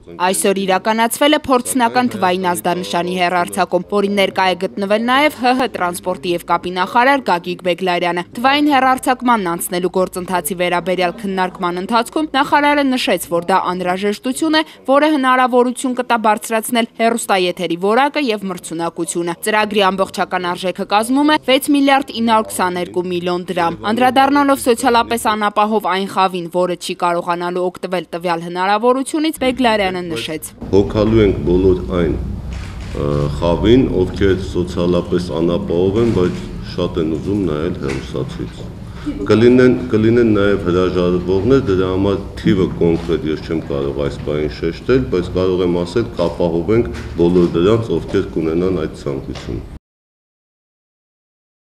Այսօր իրականացվել է փորձնական թվային ազդանշանի հեռարձակում, որին ներկա է գտնվել նաև ՀՀ տրանսպորտի և կապի նախարար Գագիկ Բեգլարյանը։ Թվային հեռարձակմանն անցնելու գործընթացի վերաբերյալ քննարկման ընթացքում նախարարը նշեց, որ դա անհրաժեշտություն է, որը հնարավորություն կտա բարձրացնել հեռուստաեթերի որակը և մրցունակությունը։ Ծրագրի ամբողջական արժեքը կազմում է 6 միլիարդ 922 միլիոն դրամ։ Անդրադառնալով սոցիալապես անապահով այն խավին, որը չի կարողանալու օգտվել տվյալ հնարավորությունից, Բեգլարյանը նշեց. Հոգալու ենք բոլոր այն խավին, ովքեր սոցիալապես անապահով են, բայց շատ են ուզում նայել հեռուստացույց։ Կլինեն նաև հրաժարվողներ, դրա համար թիվը կոնկրետ ես չեմ կարող այս պահին շեշտել, բայց կարող եմ ասել կապահովենք բոլոր դրանց, ովքեր կունենան այդ ցանկությունը։